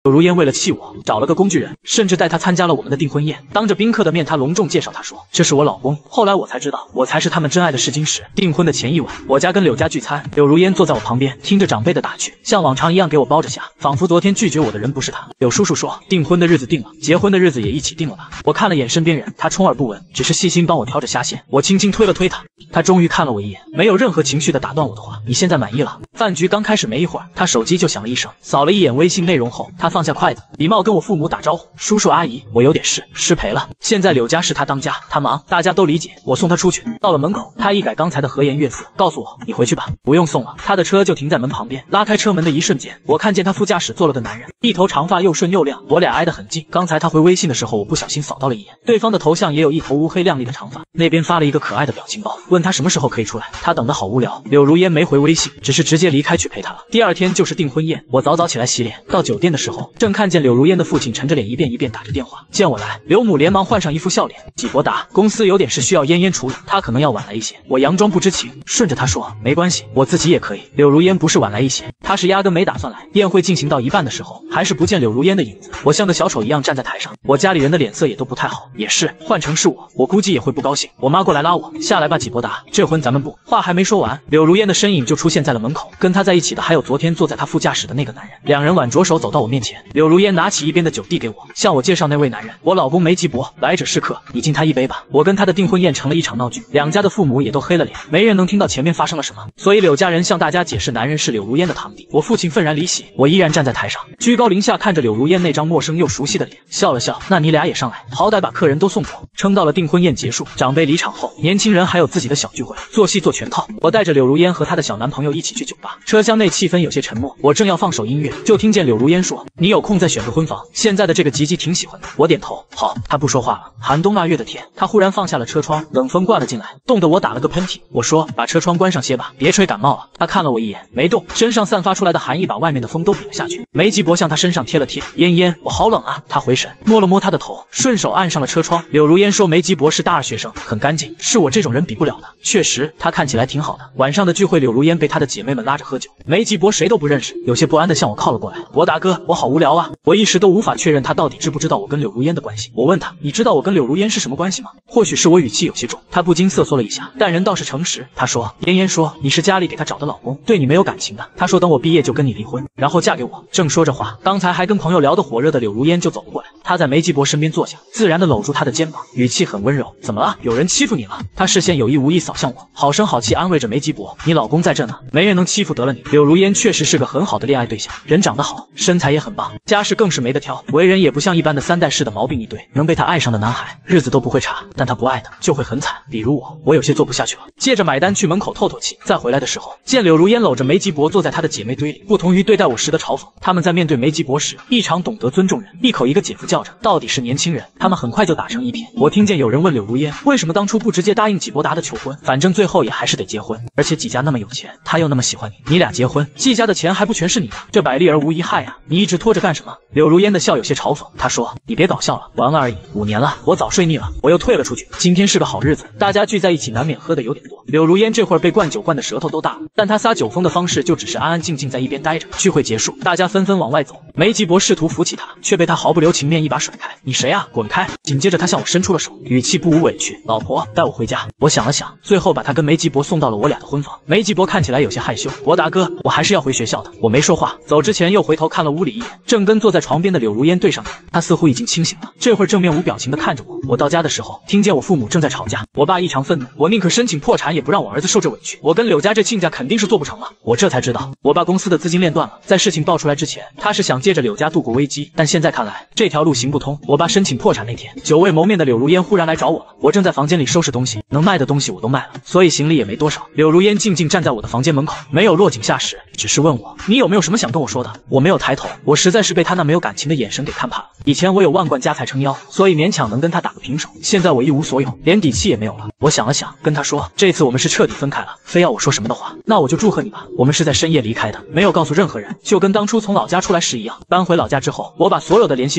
柳如烟为了气我，找了个工具人，甚至带他参加了我们的订婚宴。当着宾客的面，他隆重介绍他说：“这是我老公。”后来我才知道，我才是他们真爱的试金石。订婚的前一晚，我家跟柳家聚餐，柳如烟坐在我旁边，听着长辈的打趣，像往常一样给我包着下，仿佛昨天拒绝我的人不是他。柳叔叔说：“订婚的日子定了，结婚的日子也一起定了吧？”我看了眼身边人，他充耳不闻，只是细心帮我挑着虾线。我轻轻推了推他，他终于看了我一眼，没有任何情绪的打断我的话：“你现在满意了？”饭局刚开始没一会儿，他手机就响了一声，扫了一眼微信内容后，他放下筷子，礼貌跟我父母打招呼：“叔叔阿姨，我有点事，失陪了。现在柳家是他当家，他忙，大家都理解。”我送他出去，到了门口，他一改刚才的和颜悦色，告诉我：“你回去吧，不用送了。”他的车就停在门旁边，拉开车门的一瞬间，我看见他副驾驶坐了个男人，一头长发又顺又亮，我俩挨得很近。刚才他回微信的时候，我不小心扫到了一眼，对方的头像也有一头乌黑亮丽的长发，那边发了一个可爱的表情包，问他什么时候可以出来。他等得好无聊。柳如烟没回微信，只是直接离开去陪他了。第二天就是订婚宴，我早早起来洗脸，到酒店的时候，正看见柳如烟的父亲沉着脸一遍一遍打着电话。见我来，刘母连忙换上一副笑脸：“纪伯达，公司有点事需要嫣嫣处理，他可能要晚来一些。”我佯装不知情，顺着他说：“没关系，我自己也可以。”柳如烟不是晚来一些，她是压根没打算来。宴会进行到一半的时候，还是不见柳如烟的影子，我像个小丑一样站在台上，我家里人的脸色也都不太好。也是，换成是我估计也会不高兴。我妈过来拉我：“下来吧，纪伯达，这婚咱们不。”话还没说完，柳如烟的身影就出现在了门口，跟她在一起的还有昨天坐在她副驾驶的那个男人。两人挽着手走到我面前，柳如烟拿起一边的酒递给我，向我介绍那位男人：“我老公梅吉伯，来者是客，你敬他一杯吧。”我跟他的订婚宴成了一场闹剧，两家的父母也都黑了脸，没人能听到前面发生了什么。所以柳家人向大家解释，男人是柳如烟的堂弟。我父亲愤然离席，我依然站在台上，居高临下看着柳如烟那张陌生又熟悉的脸，笑了笑：“那你俩也上来，好歹把客人都送走。”撑到了订婚宴结束，长辈离场后，年轻人还有自己的小聚会，做戏做全套。我带着柳如烟和她的小男朋友一起去酒吧，车厢内气氛有些沉默，我正要放首音乐，就听见柳如烟说：“你有空再选个婚房，现在的这个吉吉挺喜欢的。”我点头，好。她不说话了。寒冬腊月的天，她忽然放下了车窗，冷风灌了进来，冻得我打了个喷嚏。我说：“把车窗关上些吧，别吹感冒了。”她看了我一眼，没动，身上散发出来的寒意把外面的风都比了下去。梅吉伯向她身上贴了贴：“嫣嫣，我好冷啊。”她回神，摸了摸她的头，顺手按上了车窗。柳如烟说：“梅吉伯是大二学生，很干净，是我这种人比不了的。”确实，他看起来挺好的。晚上的聚会，柳如烟被她的姐妹们拉着喝酒，梅吉伯谁都不认识，有些不安地向我靠了过来：“博达哥，我好无聊啊。”我一时都无法确认他到底知不知道我跟柳如烟的关系。我问他：“你知道我跟柳如烟是什么关系吗？”或许是我语气有些重，他不禁瑟缩了一下，但人倒是诚实。他说：“嫣嫣说你是家里给他找的老公，对你没有感情的。他说等我毕业就跟你离婚，然后嫁给我。”正说着话，刚才还跟朋友聊得火热的柳如烟就走了过来。他在梅吉伯身边坐下，自然地搂住他的肩膀，语气很温柔：“怎么了？有人欺负你了？”他视线有意无意扫向我，好声好气安慰着梅吉伯：“你老公在这呢，没人能欺负得了你。”柳如烟确实是个很好的恋爱对象，人长得好，身材也很棒，家世更是没得挑，为人也不像一般的三代式的毛病一堆，能被他爱上的男孩日子都不会差，但他不爱的就会很惨。比如我有些做不下去了，借着买单去门口透透气。再回来的时候，见柳如烟搂着梅吉伯坐在他的姐妹堆里，不同于对待我时的嘲讽，他们在面对梅吉伯时异常懂得尊重人，一口一个姐夫叫着，到底是年轻人，他们很快就打成一片。我听见有人问柳如烟为什么当初不直接答应纪伯达的求婚，反正最后也还是得结婚，而且纪家那么有钱，他又那么喜欢你，你俩结婚，纪家的钱还不全是你的，这百利而无一害啊，你一直拖着干什么？柳如烟的笑有些嘲讽，她说：“你别搞笑了，玩了而已，5年了，我早睡腻了。”我又退了出去。今天是个好日子，大家聚在一起难免喝的有点多。柳如烟这会儿被灌酒灌的舌头都大了，但她撒酒疯的方式就只是安安静静在一边待着。聚会结束，大家纷纷往外走，梅吉伯试图扶起她，却被她毫不留情面一把甩开：“你谁啊，滚开！”紧接着他向我伸出了手，语气不无委屈：“老婆，带我回家。”我想了想，最后把他跟梅吉伯送到了我俩的婚房。梅吉伯看起来有些害羞：“博达哥，我还是要回学校的。”我没说话，走之前又回头看了屋里一眼，正跟坐在床边的柳如烟对上眼，她似乎已经清醒了，这会儿正面无表情地看着我。我到家的时候，听见我父母正在吵架，我爸异常愤怒，我宁可申请破产也不让我儿子受这委屈，我跟柳家这亲家肯定是做不成了。我这才知道，我爸公司的资金链断了，在事情爆出来之前，他是想借着柳家度过危机，但现在看来这条路行不通。我爸申请破产那天，久未谋面的柳如烟忽然来找我了，我正在房间里收拾东西，能卖的东西我都卖了，所以行李也没多少。柳如烟静静站在我的房间门口，没有落井下石，只是问我：“你有没有什么想跟我说的？”我没有抬头，我实在是被他那没有感情的眼神给看怕了。以前我有万贯家财撑腰，所以勉强能跟他打个平手，现在我一无所有，连底气也没有了。我想了想，跟他说：“这次我们是彻底分开了，非要我说什么的话，那我就祝贺你吧。我们是在深夜离开的，没有告诉任何人，就跟当初从老家出来时一样。搬回老家之后，我把所有的联系方式都换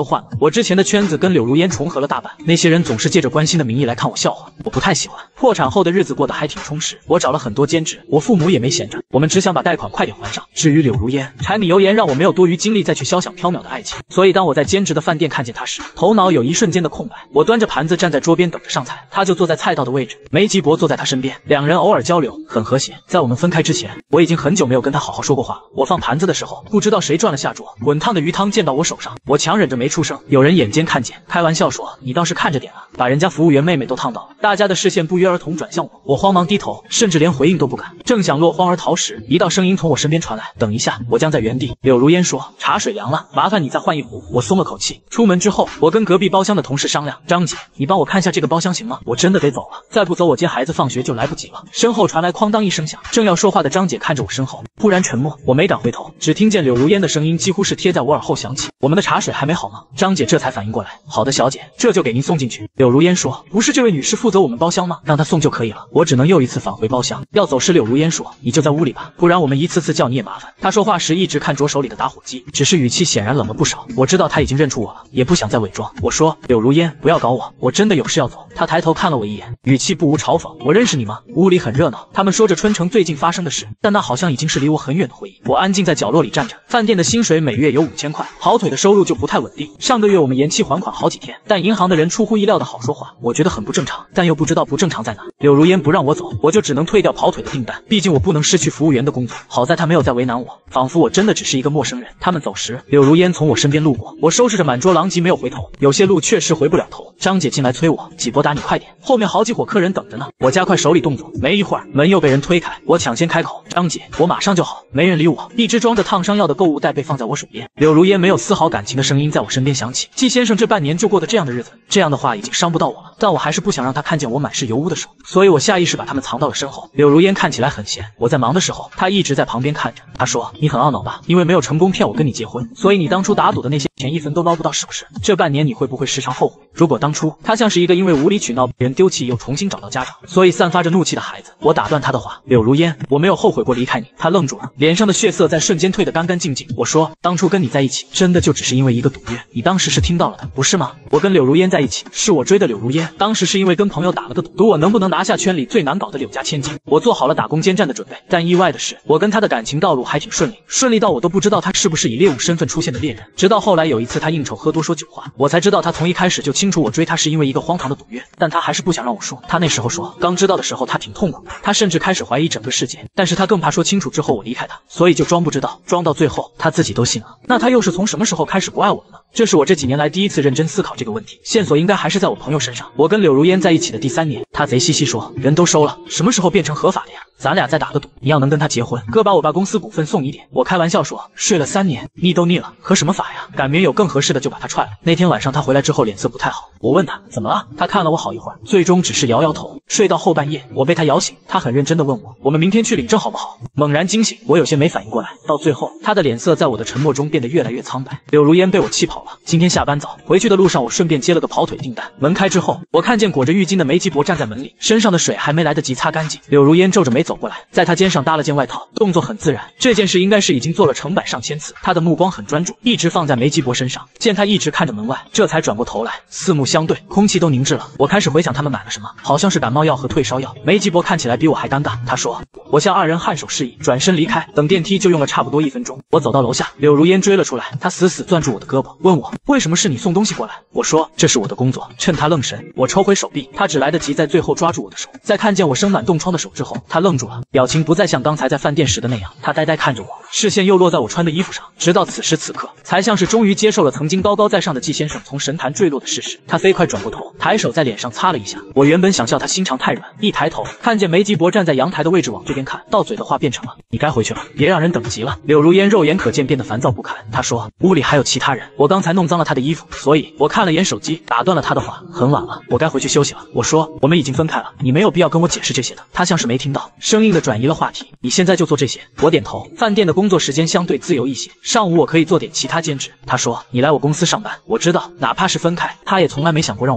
换了。我之前的圈子跟柳如烟重合了大半，那些人总是借着关心的名义来看我笑话，我不太喜欢。破产后的日子过得还挺充实，我找了很多兼职，我父母也没闲着，我们只想把贷款快点还上。至于柳如烟，柴米油盐让我没有多余精力再去消想缥缈的爱情，所以当我在兼职的饭店看见他时，头脑有一瞬间的空白。我端着盘子站在桌边等着上菜，他就坐在菜道的位置，梅吉博坐在他身边，两人偶尔交流，很和谐。在我们分开之前，我已经很久没有跟他好好说过话了。我放盘子的时候，不知道谁转了下桌，滚烫的鱼汤溅到我手上，我强忍着没出声。有人眼尖看见，开玩笑说：“你倒是看着点啊，把人家服务员妹妹都烫到了。”大家的视线不约而同转向我，我慌忙低头，甚至连回应都不敢。正想落荒而逃时，一道声音从我身边传来：“等一下，我将在原地。”柳如烟说：“茶水凉了，麻烦你再换一壶。”我松了口气。出门之后，我跟隔壁包厢的同事商量：“张姐，你帮我看下这个包厢行吗？我真的得走了，再不走我接孩子放学就来不及了。”身后传来哐当一声响，正要说话的张姐看着我身后，忽然沉默。我没敢回头，只听见柳如烟的声音几乎是贴在我耳后响起：“我们的茶水还没好吗？”张姐这才反应过来：“好的，小姐，这就给您送进去。”柳如烟说：“不是这位女士负责我们包厢吗？让她送就可以了。”我只能又一次返回包厢。要走时，柳如烟说：“你就在屋里吧，不然我们一次次叫你也麻烦。”她说话时一直看着手里的打火机，只是语气显然冷了不少。我知道她已经认出我了，也不想再伪装。我说：“柳如烟，不要搞我，我真的有事要走。”她抬头看了我一眼，语气不无嘲讽：“我认识你吗？”屋里很热闹，他们说着春城最近发生的事，但那好像已经是离我很远的回忆。我安静在角落里站着。饭店的薪水每月有5000块，跑腿的收入就不太稳定。上个月我们延期还款好几天，但银行的人出乎意料的好说话，我觉得很不正常，但又不知道不正常在哪。柳如烟不让我走，我就只能退掉跑腿的订单，毕竟我不能失去服务员的工作。好在他没有再为难我，仿佛我真的只是一个陌生人。他们走时，柳如烟从我身边路过，我收拾着满桌狼藉没有回头，有些路确实回不了头。张姐进来催我：“纪伯达，你快点，后面好几伙客人等着呢。”我加快手里动作，没一会儿门又被人推开，我抢先开口：“张姐，我马上就好。”没人理我，一只装着烫伤药的购物袋被放在我手边。柳如烟没有丝毫感情的声音在我身边响起：“季先生这半年就过得这样的日子。”这样的话已经伤不到我了，但我还是不想让他看见我满是油污的手，所以我下意识把他们藏到了身后。柳如烟看起来很闲，我在忙的时候，她一直在旁边看着。她说：“你很懊恼吧？因为没有成功骗我跟你结婚，所以你当初打赌的那些钱一分都捞不到，是不是？这半年你会不会时常后悔？如果当初他像是一个因为无理取闹被人丢弃又重新找到家长，所以散发着怒气的孩子。”我打断他的话：“柳如烟，我没有后悔过离开你。”他愣住了，脸上的血色在瞬间退得干干净净。我说：“当初跟你在一起，真的就只是因为一个赌约，你当时是听到了的，不是吗？我跟柳如烟在一起，是我追的柳如烟，当时是因为跟朋友打了个赌，赌我能不能拿下圈里最难搞的柳家千金。我做好了打工兼战的准备，但意外的是，我跟他的感情道路还挺顺利，顺利到我都不知道他是不是以猎物身份出现的猎人。直到后来有一次他应酬喝多说酒话，我才知道他从一开始就清楚我追他是因为一个荒唐的赌约，但他还是不想让我说。他那时候说，刚知道的时候他挺痛苦的，他甚至开始怀疑整个世界，但是他更怕说清楚之后我离开他，所以就装不知道，装到最后他自己都信了。那他又是从什么时候开始不爱我了呢？这是我这几年来第一次认真思考这个问题，线索应该还是在我朋友身上。我跟柳如烟在一起的第3年，他贼兮兮说：“人都收了，什么时候变成合法的呀？咱俩再打个赌，你要能跟他结婚，哥把我爸公司股份送你点。”我开玩笑说：“睡了3年，腻都腻了，合什么法呀？赶明有更合适的就把他踹了。”那天晚上他回来之后脸色不太好，我问他怎么了，他看了我好一会儿，最终只是摇摇头。睡到后半夜，我被他摇醒，他很认真地问我：“我们明天去领证好不好？”猛然惊醒，我有些没反应过来，到最后他的脸色在我的沉默中变得越来越苍白。柳如烟被我气跑了。今天下班早，回去的路上我顺便接了个跑腿订单。门开之后，我看见裹着浴巾的梅吉博站在门里，身上的水还没来得及擦干净。柳如烟皱着眉走过来，在他肩上搭了件外套，动作很自然。这件事应该是已经做了成百上千次，他的目光很专注，一直放在梅吉博身上。见他一直看着门外，这才转过头来，四目相对，空气都凝滞了。我开始回想他们买了什么，好像是感冒药和退烧药。梅吉博看起来比我还尴尬，他说：“我向2人颔首示意，转身离开。等电梯就用了差不多1分钟。我走到楼下，柳如烟追了出来，她死死攥住我的胳膊，问我为什么是你送东西过来。我说这是我的工作。趁他愣神，我抽回手臂，他只来得及在最后抓住我的手。在看见我生满冻疮的手之后，他愣住了，表情不再像刚才在饭店时的那样，他呆呆看着我，视线又落在我穿的衣服上，直到此时此刻，才像是终于接受了曾经高高在上的季先生从神坛坠落的事实。他飞快转过头，抬手在脸上擦了一下。我原本想笑他心肠太软，一抬头看见梅吉博站在阳台的位置往这边看，到嘴的话变成了：“你该回去了，别让人等急了。”柳如烟肉眼可见变得烦躁不堪，她说：“屋里还有其他人，我刚才弄脏了他的衣服，所以我看了眼手机，打断了他的话。很晚了，我该回去休息了。”我说：“我们已经分开了，你没有必要跟我解释这些的。”他像是没听到，生硬的转移了话题：“你现在就做这些。”我点头。饭店的工作时间相对自由一些，上午我可以做点其他兼职。他说：“你来我公司上班，我知道，哪怕是分开，他也从来没想过让我不好过。”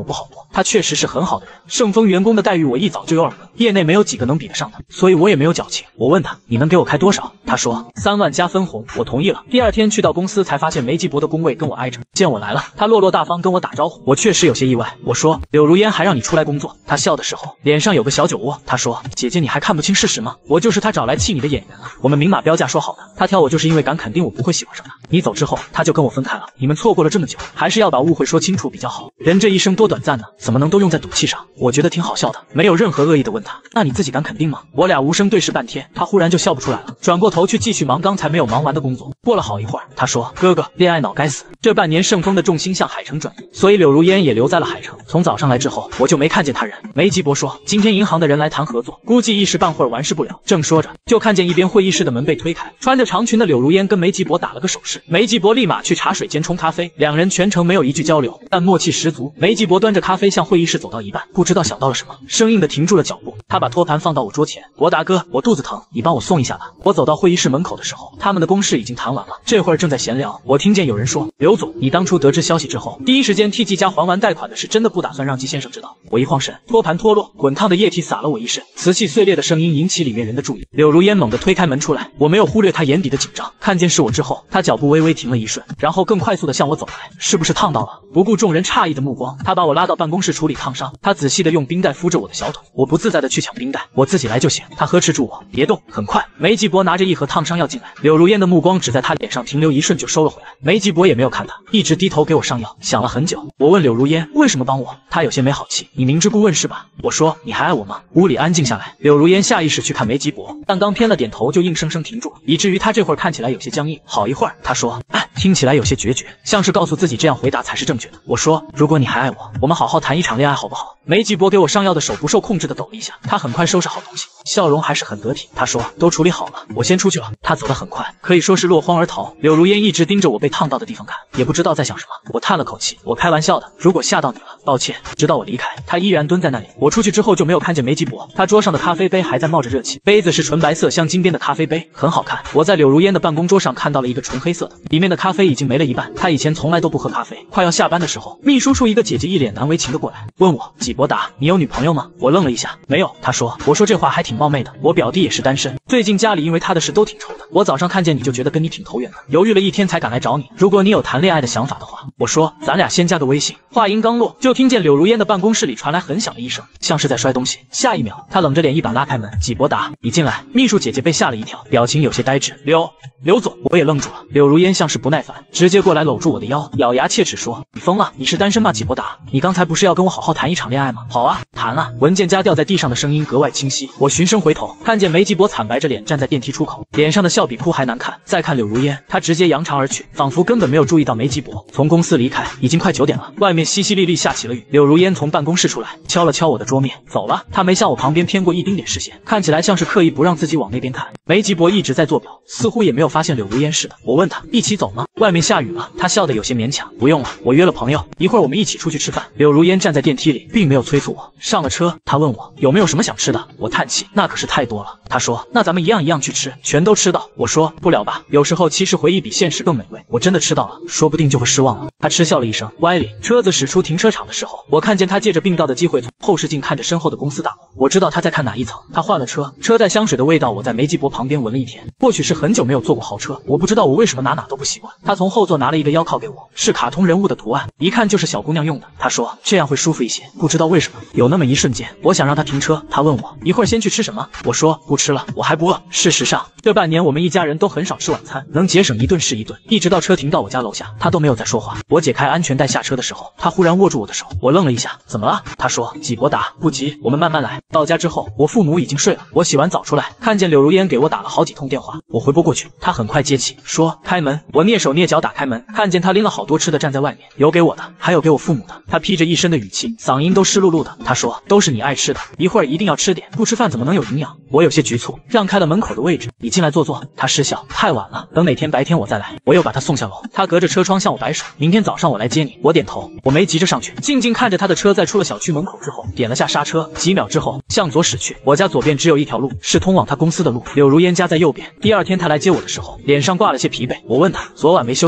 他确实是很好的人。盛丰员工的待遇我一早就有耳闻，业内没有几个能比得上的，所以我也没有矫情。我问他，你能给我开多少？他说3万加分红，我同意了。第二天去到公司才发现梅吉博的工位跟我挨着，见我来了，他落落大方跟我打招呼，我确实有些意外。我说柳如烟还让你出来工作？他笑的时候脸上有个小酒窝。他说姐姐你还看不清事实吗？我就是他找来气你的演员了，我们明码标价说好的，他挑我就是因为敢肯定我不会喜欢上他。你走之后他就跟我分开了，你们错过了这么久，还是要把误会说清楚比较好。人这一生多短暂呢，怎么能都用在赌气上？我觉得挺好笑的，没有任何恶意的问他，那你自己敢肯定吗？我俩无声对视半天，他忽然就笑不出来了，转过头去继续忙刚才没有忙完的工作。过了好一会儿，他说哥哥，恋爱脑该死。这半年盛丰的重心向海城转移，所以柳如烟也留在了海城。从早上来之后我就没看见他人。梅吉博说今天银行的人来谈合作，估计一时半会儿完事不了。正说着，就看见一边会议室的门被推开，穿着长裙的柳如烟跟梅吉博打了个手势，梅吉博立马去茶水间冲咖啡，两人全程没有一句交流，但默契十足。梅吉博端着咖啡向会议室走到一半，不知道想到了什么，生硬的停住了脚步。他把托盘放到我桌前，博达哥，我肚子疼，你帮我送一下吧。我走到会议室门口的时候，他们的公事已经谈完了，这会儿正在闲聊。我听见有人说，刘总，你当初得知消息之后，第一时间替季家还完贷款的是真的不打算让季先生知道？我一晃神，托盘脱落，滚烫的液体洒了我一身，瓷器碎裂的声音引起里面人的注意。柳如烟猛地推开门出来，我没有忽略她眼底的紧张，看见是我之后，她脚步微微停了一瞬，然后更快速的向我走来。是不是烫到了？不顾众人诧异的目光，她把我拉到办公室处理烫伤。她仔细的用冰袋敷着我的小腿，我不自在的去抢冰袋，我自己来就行。她呵斥住我，别动。很快，梅吉博拿着一盒烫伤药进来，柳如烟的目光只在她脸上停留一瞬就收了回来。梅吉博也没有看她，一直低头给我上药，想了很久。我问柳如烟为什么帮我，她有些没好气，你明知故问是吧？我说你还爱我吗？屋里安静下来，柳如烟下意识去看梅吉博，但刚偏了点头就硬生生停住，以至于她这会儿看起来有些僵硬。好一会儿，她说听起来有些决绝，像是告诉自己这样回答才是正确的。我说如果你还爱我，我们好好谈一场恋爱好不好？梅吉博给我上药的手不受控制的抖了一下，他很快收拾好东西，笑容还是很得体。他说都处理好了，我先出去了。他走得很快，可以说是落荒而逃。柳如烟一直盯着我被烫到的地方看，也不知道在想什么。我叹了口气，我开玩笑的，如果吓到你了，抱歉。直到我离开，他依然蹲在那里。我出去之后就没有看见梅吉博，他桌上的咖啡杯还在冒着热气，杯子是纯白色镶金边的咖啡杯，很好看。我在柳如烟的办公桌上看到了一个纯黑色的，里面的咖啡已经没了一半。他以前从来都不喝咖啡。快要下班的时候，秘书处一个姐姐一脸难为情的过来问我，纪博达，你有女朋友吗？我愣了一下，没有。她说，我说这话还挺冒昧的，我表弟也是单身，最近家里因为他的事都挺愁的。我早上看见你就觉得跟你挺投缘的，犹豫了一天才赶来找你。如果你有谈恋爱的想法的话，我说咱俩先加个微信。话音刚落，就听见柳如烟的办公室里传来很响的一声，像是在摔东西。下一秒，她冷着脸一把拉开门，纪博达，你进来。秘书姐姐被吓了一跳，表情有些呆滞。刘总，我也愣住了。柳如烟像是不耐烦，直接过来搂住我的腰，咬牙切齿说，你疯了？你是单身吗？纪博达，你刚才不是要跟我好好谈一场恋爱吗？好啊，谈啊。文件夹掉在地上的声音格外清晰。我循声回头，看见梅吉博惨白着脸站在电梯出口，脸上的笑比哭还难看。再看柳如烟，她直接扬长而去，仿佛根本没有注意到梅吉博从公司离开。已经快9点了，外面淅淅沥沥下起了雨。柳如烟从办公室出来，敲了敲我的桌面，走了。她没向我旁边偏过一丁点视线，看起来像是刻意不让自己往那边看。梅吉博一直在做表，似乎也没有发现柳如烟似的。我问他一起走吗？外面下雨了。他笑得有些勉强，不用了，我约了朋友，一会儿我们一起出去吃饭。柳如烟站在电梯里，并没有催促我。上了车，他问我有没有什么想吃的，我叹气，那可是太多了。他说那咱们一样一样去吃，全都吃到。我说不了吧，有时候其实回忆比现实更美味，我真的吃到了，说不定就会失望了。他嗤笑了一声，歪理。车子驶出停车场的时候，我看见他借着并道的机会从后视镜看着身后的公司大楼，我知道他在看哪一层。他换了车，车载香水的味道我在梅吉博旁边闻了一天。或许是很久没有坐过豪车，我不知道我为什么哪都不习惯。他从后座拿了一个腰靠给我，是卡通人物的图案，一看就是小姑娘用的。他说这样会舒服一些，不知道为什么，有那么一瞬间，我想让他停车。他问我一会儿先去吃什么，我说不吃了，我还不饿。事实上，这半年我们一家人都很少吃晚餐，能节省一顿是一顿。一直到车停到我家楼下，他都没有再说话。我解开安全带下车的时候，他忽然握住我的手，我愣了一下，怎么了？他说纪博达，不急，我们慢慢来。到家之后，我父母已经睡了，我洗完澡出来，看见柳如烟给我打了好几通电话，我回拨过去，他很快接起，说开门。我蹑手蹑脚打开门，看见他拎了好多吃的站在外面，有给我的，还有给我父母的。他披着一身的雨气，嗓音都湿漉漉的。他说都是你爱吃的，一会儿一定要吃点，不吃饭怎么能有营养？我有些局促，让开了门口的位置，你进来坐坐。他失笑，太晚了，等哪天白天我再来。我又把他送下楼，他隔着车窗向我摆手，明天早上我来接你。我点头，我没急着上去，静静看着他的车在出了小区门口之后点了下刹车，几秒之后向左驶去。我家左边只有一条路，是通往他公司的路，柳如烟家在右边。第二天他来接我的时候，脸上挂了些疲惫，我问他昨晚没休息好。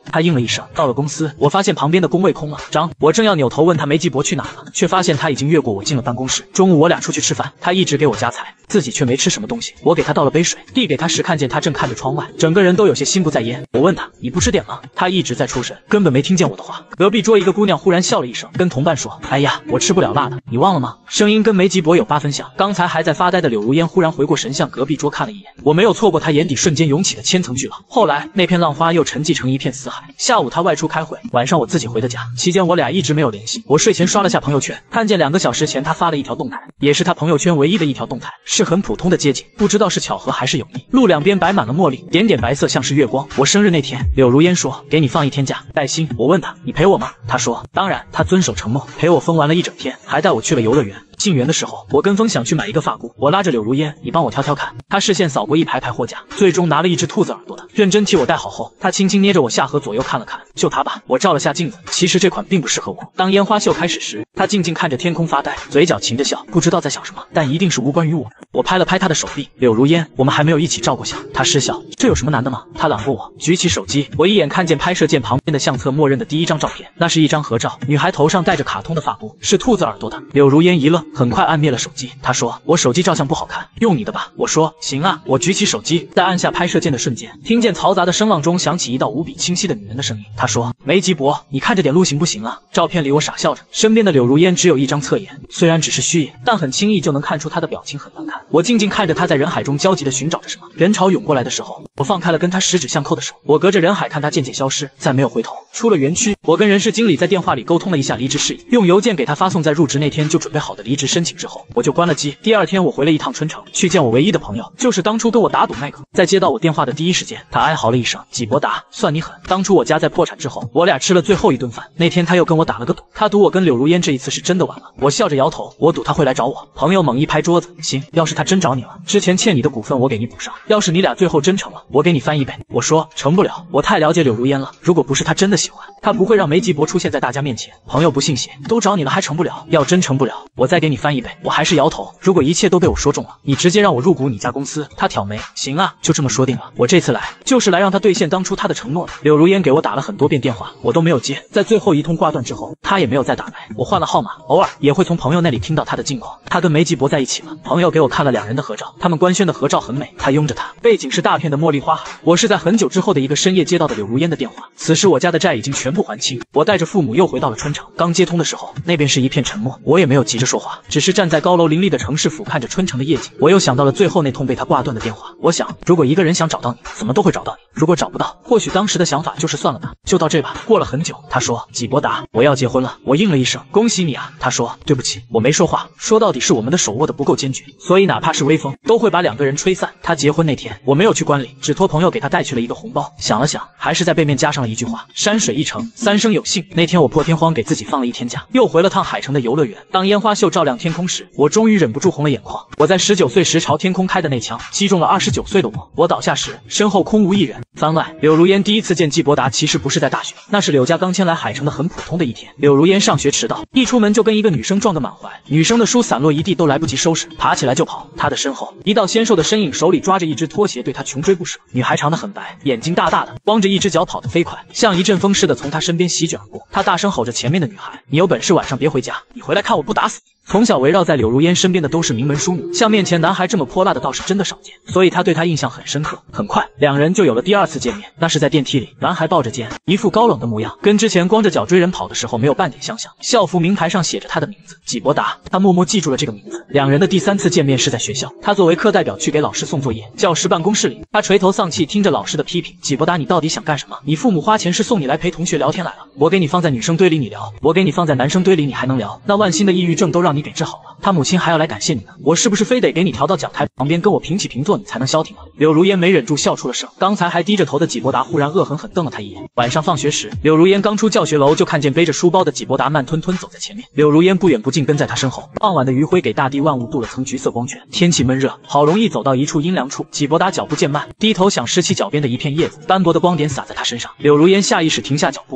他应了一声。到了公司，我发现旁边的工位空了。张，我正要扭头问他梅吉博去哪了，却发现他已经越过我进了办公室。中午我俩出去吃饭，他一直给我夹菜，自己却没吃什么东西。我给他倒了杯水，递给他时，看见他正看着窗外，整个人都有些心不在焉。我问他：“你不吃点吗？”他一直在出神，根本没听见我的话。隔壁桌一个姑娘忽然笑了一声，跟同伴说：“哎呀，我吃不了辣的，你忘了吗？”声音跟梅吉博有8分像。刚才还在发呆的柳如烟忽然回过神，向隔壁桌看了一眼。我没有错过他眼底瞬间涌起的千层巨浪。后来那片浪花又沉寂成一片死海。下午他外出开会，晚上我自己回的家，期间我俩一直没有联系。我睡前刷了下朋友圈，看见2个小时前他发了一条动态，也是他朋友圈唯一的一条动态，是很普通的街景，不知道是巧合还是有意。路两边摆满了茉莉，点点白色像是月光。我生日那天，柳如烟说给你放1天假，带薪。我问他你陪我吗？他说当然。他遵守承诺，陪我疯玩了一整天，还带我去了游乐园。进园的时候，我跟风想去买一个发箍，我拉着柳如烟，你帮我挑挑看。他视线扫过一排排货架，最终拿了一只兔子耳朵的，认真替我戴好后，他轻轻捏着我下颌左右看了看，就它吧。我照了下镜子，其实这款并不适合我。当烟花秀开始时，他静静看着天空发呆，嘴角噙着笑，不知道在想什么，但一定是无关于我。我拍了拍他的手臂，柳如烟，我们还没有一起照过相。他失笑，这有什么难的吗？他揽过我，举起手机，我一眼看见拍摄键旁边的相册默认的第1张照片，那是一张合照，女孩头上戴着卡通的发箍，是兔子耳朵的。柳如烟一愣，很快按灭了手机。他说我手机照相不好看，用你的吧。我说行啊。我举起手机，在按下拍摄键的瞬间，听见嘈杂的声浪中响起一道无比清晰的女人的声音。他说梅吉博，你看着点路行不行啊？照片里我傻笑着，身边的柳如烟只有1张侧颜，虽然只是虚影，但很轻易就能看出她的表情很难看。我静静看着她在人海中焦急地寻找着什么。人潮涌过来的时候，我放开了跟她十指相扣的手，我隔着人海看她渐渐消失，再没有回头。出了园区，我跟人事经理在电话里沟通了一下离职事宜，用邮件给他发送在入职那天就准备好的离职申请之后，我就关了机。第2天我回了一趟春城，去见我唯一的朋友，就是当初跟我打赌那个。在接到我电话的第一时间，他哀嚎了一声：“纪伯达，算你狠！当初我家在破产之后，我俩吃了最后一顿饭，那天他又跟我打了个赌，他赌我跟柳如烟这一次是真的完了。”我笑着摇头，我赌他会来找我。朋友猛一拍桌子：“行，要是他真找你了，之前欠你的股份我给你补上，要是你俩最后真成了，我给你翻1倍。”我说成不了，我太了解柳如烟了，如果不是他真的喜欢，他不会让梅吉博出现在大家面前。朋友不信邪，都找你了还成不了？要真成不了，我再给你翻1倍。我还是摇头，如果一切都被我说中了，你直接让我入股你家公司。他挑眉，行啊，就这么说定了。我这次来就是来让他兑现当初他的承诺的。柳如烟给我打了很多遍电话，我都没有接，在最后一通挂断之后，他也没有再打来。我换了号码，偶尔也会从朋友那里听到他的近况。他跟梅吉博在一起了。朋友给我看了2人的合照，他们官宣的合照很美，他拥着她，背景是大片的茉莉花海。我是在很久之后的一个深夜接到的柳如烟的电话，此时我家的债已经全部还清，我带着父母又回到了春城。刚接通的时候，那边是一片沉默，我也没有急着说话，只是站在高楼林立的城市俯瞰着春城的夜景。我又想到了最后那通被他挂断的电话，我想如果一个人想找到你，怎么都会找到你，如果找不到，或许当时的想法就是算了吧，就到这吧。过了很久，他说纪伯达，我要结婚了。我应了一声，恭喜你啊。他说对不起，我没说话，说到底是我们的手握的不够坚决，所以哪怕是微风都会把2个人吹散。他结婚那天我没有去观礼，只托朋友给他带去了一个红包。想了想，还是在背面加上了一句话：山水一程，3生有幸。那天我破天荒给自己放了1天假，又回了趟海城的游乐园。当烟花秀照亮天空时，我终于忍不住红了眼眶。我在19岁时朝天空开的那枪击中了29岁的我，我倒下时身后空无一人。番外，柳如烟第一次见纪伯达其实不是在大学，那是柳家刚迁来海城的很普通的一天。柳如烟上学迟到，一出门就跟一个女生撞个满怀，女生的书散落一地都来不及收拾，爬起来就跑。她的身后一道纤瘦的身影手里抓着一只拖鞋，对她穷追不舍。女孩长得很白，眼睛大大的，光着一只脚跑得飞快，像一阵风似的从她身边席卷而过。她大声吼着前面的女孩：“你有本事晚上别回家，你回来看我不打死你！”从小围绕在柳如烟身边的都是名门淑女，像面前男孩这么泼辣的倒是真的少见，所以她对他印象很深刻。很快2人就有了第2次见面，那是在电梯里，男孩抱着肩，一副高冷的模样，跟之前光着脚追人跑的时候没有半点相像。校服名牌上写着他的名字纪伯达，他默默记住了这个名字。2人的第3次见面是在学校，他作为课代表去给老师送作业，教师办公室里，他垂头丧气听着老师的批评：“纪伯达，你到底想干什么？你父母花钱是送你来陪同学聊天来了，我给你放在女生堆里你聊，我给你放在男生堆里你还能聊，那万幸的抑郁症都让你给治好了，他母亲还要来感谢你呢，我是不是非得给你调到讲台旁边跟我平起平坐你才能消停吗？”柳如烟没忍住笑出了声，刚才还低着头的纪伯达忽然恶狠狠瞪了他一眼。晚上放学时，柳如烟刚出教学楼就看见背着书包的纪伯达慢吞吞走在前面，柳如烟不远不近跟在他身后。傍晚的余晖给大地万物镀了层橘色光圈，天气闷热，好容易走到一处阴凉处，纪伯达脚步渐慢，低头想拾起脚边的一片叶子，斑驳的光点洒在他身上。柳如烟下意识停下脚步，不想破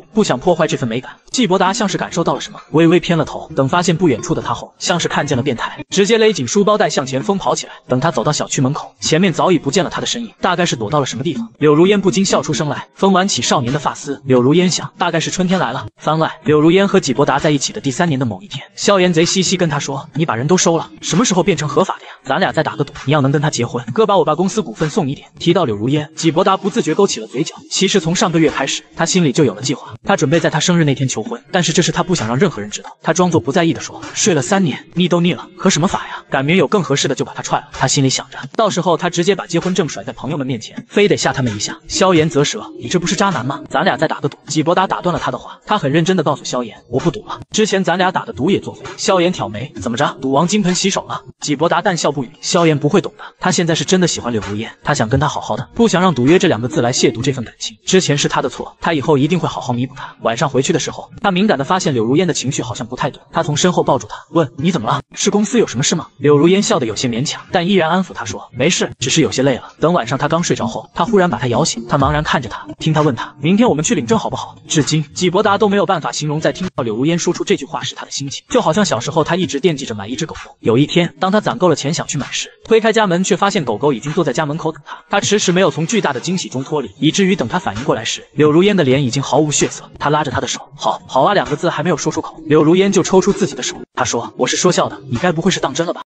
破坏这份美感。季伯达像是感受到了什么，微微偏了头，等发现不远处的他后，像是看见了变态，直接勒紧书包带向前疯跑起来。等他走到小区门口，前面早已不见了他的身影，大概是躲到了什么地方。柳如烟不禁笑出声来，风挽起少年的发丝。柳如烟想，大概是春天来了。番外，柳如烟和纪伯达在一起的第3年的某一天，萧炎贼兮兮跟他说：“你把人都收了，什么时候变成合法的呀？咱俩再打个赌，你要能跟他结婚，哥把我爸公司股份送你点。”提到柳如烟，纪伯达不自觉勾起了嘴角。其实从上个月开始，他心里就有了计划，他准备在他生日那天求婚，但是这事他不想让任何人知道。他装作不在意的说：“睡了3年，腻都腻了，合什么法呀？赶明有更合适的就把他踹了。”他心里想着，到时候他直接把结婚证甩在朋友们面前，非得吓他们一下。萧炎啧舌：“你这不是渣男吗？咱俩再打个赌。”纪伯达打断了他的话，他很认真地告诉萧炎：“我不赌了，之前咱俩打的赌也作废。”萧炎挑眉：“怎么着？赌王金盆洗手了？”纪伯达淡笑不语。萧炎不会懂的，他现在是真的喜欢柳如烟，他想跟她好好的，不想让赌约这2个字来亵渎这份感情。之前是他的错，他以后一定会好好弥补他。晚上回去的时候，他敏感地发现柳如烟的情绪好像不太对，他从身后抱住她，问：“你怎么了？是公司有什么事吗？”柳如烟笑得有些勉强，但依然安抚他说：“没事，只是有些累了。”等晚上他刚睡着后，他忽然把他摇醒，他茫然看着他，听他问他：“明天我们去领证好不好？”至今纪伯达都没有办法形容在听到柳如烟说出这句话时他的心情，就好像小时候他一直惦记着买一只狗狗。有一天，当他攒够了钱想去买时，推开家门却发现狗狗已经坐在家门口等他。他迟迟没有从巨大的惊喜中脱离，以至于等他反应过来时，柳如烟的脸已经毫无血色。他拉着他的手：“好啊”2个字还没有说出口，柳如烟就抽出自己的手。他说：“我是说笑的，你该不会是当真了吧？”